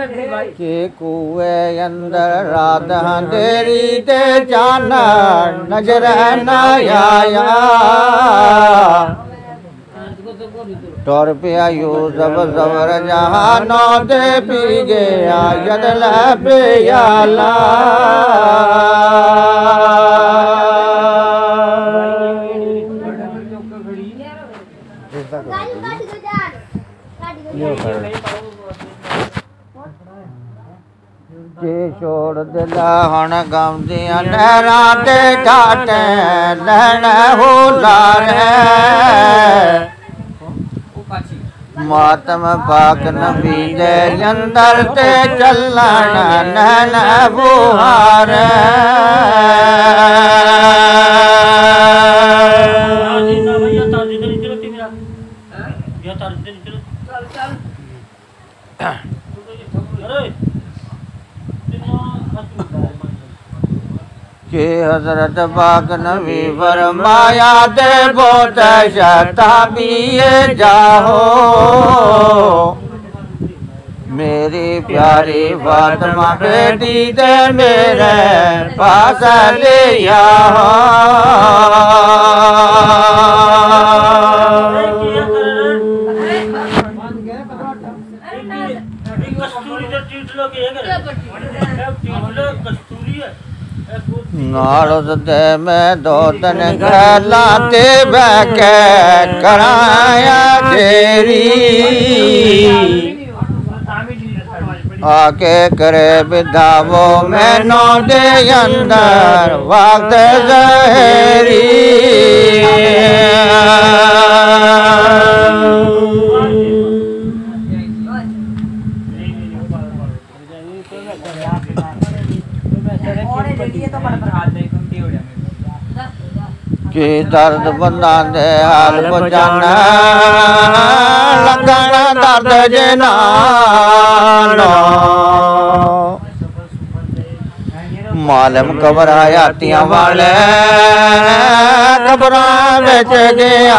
के कुए अंदर रात अंधेरी ते चानन नजर न आया टोर पिया यूसुफ ज़बर जहानों दे पी गया यदल पियाला जे छोड़ दिला हण गमदियां नहरां ते घाटे लहण हुलारे मातम पाक नबी दे अंदर ते चलन नैन बुहारे के हजरत पाक नबी फरमाया दे बहुत शताबिए जाओ मेरी प्यारी फातिमा बेटी दे मेरे पास ले आओ नालुस दे मैं दो दिन गला ते बैके कराया तेरी आके करे बिदावो मैनों दे अंदर वक्त ज़हरी के दर्द बंदा दे हाल पहुंचाना लगना दर्द जनानो मालम घबरायातियां वाले घबरा बिच गया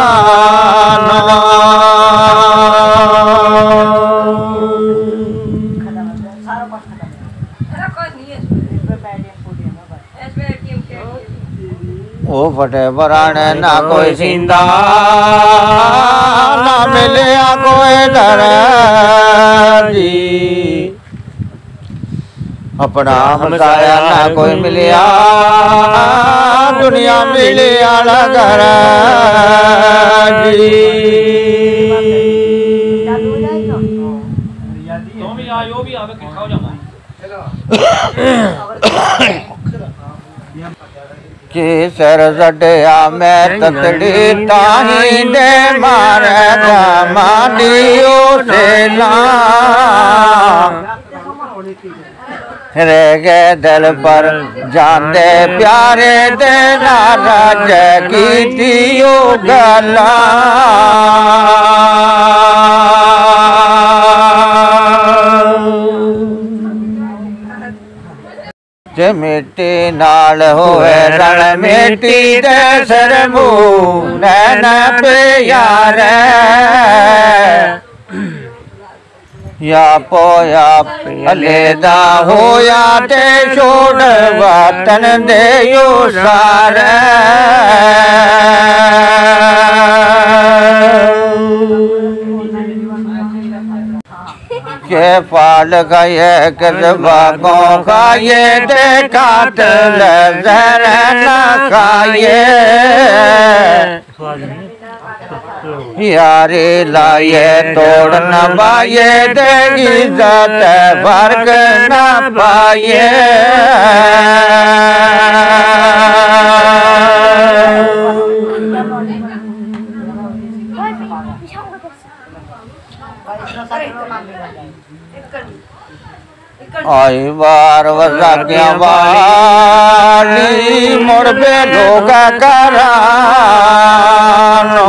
ओ फटे बराने ना कोई सींदा ना मिलिया कोई डर जी अपना हमसाया ना कोई मिलिया दुनिया मिलिया घर जी के सर जड़िया मैं ततड़ी ताही दे मारे मानियो से ना रह गए दिल पर जाते प्यारे दे नाराज की दियो गला जे मिट्टी नाल होए रण मिट्टी दे सिर मुँह नैन प्यार या पोया अलेदा होया ते छोड़ वतन दे यो सारे के फाल खाए कसबा को खाए देखात लहर न खाए यारे लाए तोड़ न पाए दे इज्जत फर्क न पाए आई बार वसाकिया वाली मुड़ पे लोग करानो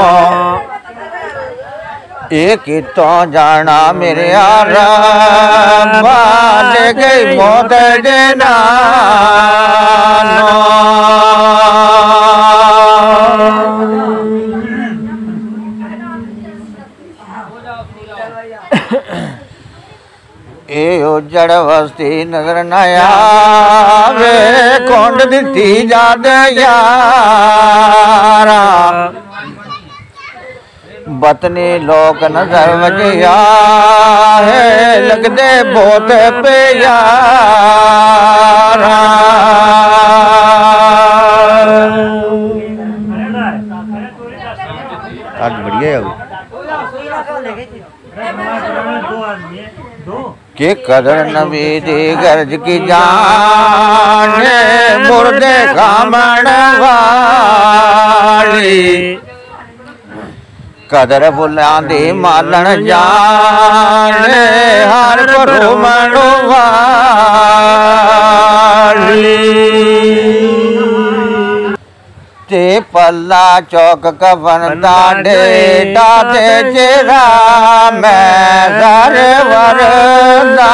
एक तो जाना मेरे यार ले गई मौत देना ए जड़ वस्ती नजर न आवे कुंड दिती जाद यारा बतनी लोक नजर वजिया है लगदे बहुत पे यारा आज बढ़िया है के कदर नबी दी गर्ज की जान मुर्दे खामण वाली कदर फुलां दी मालन जान हर घुमण वाली ते पल्ला चौक कफन दाढ़े दाते चेहरा मैं सरवर दा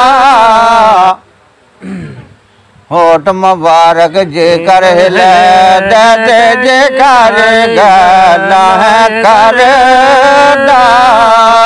होठ मुबारक जे कर हिले दे जे कर गला है कर दा